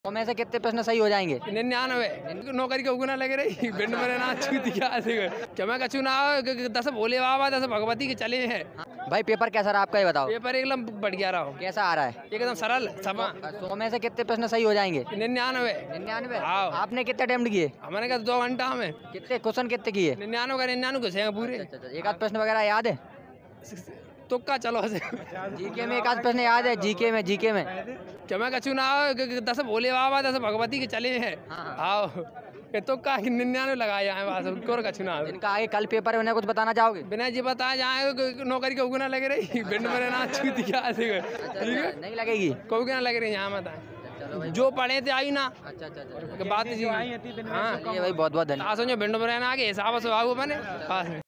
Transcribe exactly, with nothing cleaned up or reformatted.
तो में से कितने प्रश्न सही हो जाएंगे? निन्यानवे नौकरी का उगना लगे रही भिंड में ना छूती क्या क्या का चुनाव दस भोले बाबा दस भगवती के चले हैं। भाई पेपर कैसा रहा आपका, ये बताओ। पेपर एकदम बढ़ गया रहा हूँ। कैसा आ रहा है? एकदम सरल सभा। सौ में से कितने प्रश्न सही हो जाएंगे? निन्यानवे निन्यानवे। हाँ। आपने कितने अटेम्प्ट किए? हमारे का दो घंटा में कितने क्वेश्चन कितने किए? निन्यानवे का निन्यानवे घुसे हैं पूरे। एक आध प्रश्न वगैरह याद है? तुक्का चलो से जीके में एक आध प्रश्न याद है? जीके में जीके में क्या का चुनाव दस भोले बाबा दस भगवती के चले हैं। हाँ तुक्का निन्यानवे लगाया है बस कोर का चुनाव। इनका आगे कल पेपर है, उन्हें कुछ बताना चाहोगे? बिना जी बताया जाए नौकरी का उगना लगे रही भिंड में ना छूती क्या नहीं लगेगी? कोई ना लग रही यहाँ बताए जो पढ़े थे आई ना। अच्छा अच्छा बात जी। हाँ भाई बहुत बहुत धन्यवाद। भिंड में रहना आगे हिसाब से बने।